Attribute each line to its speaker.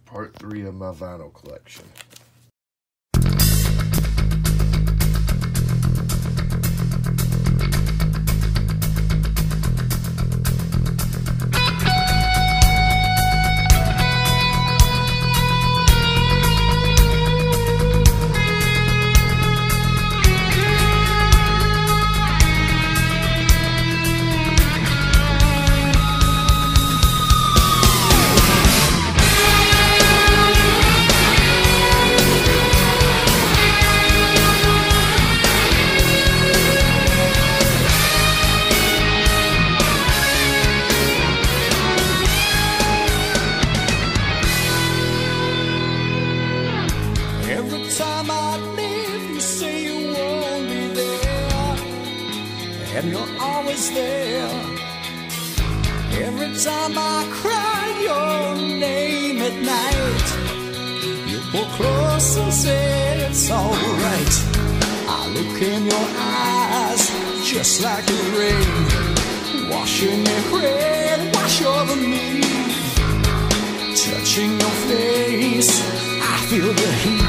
Speaker 1: Part 3 of my vinyl collection.
Speaker 2: Every time I leave, you say you won't be there, and you're always there. Every time I cry your name at night, you pull close and say it's alright. I look in your eyes just like the rain, washing me red, wash over me. Touching your face, I feel the heat.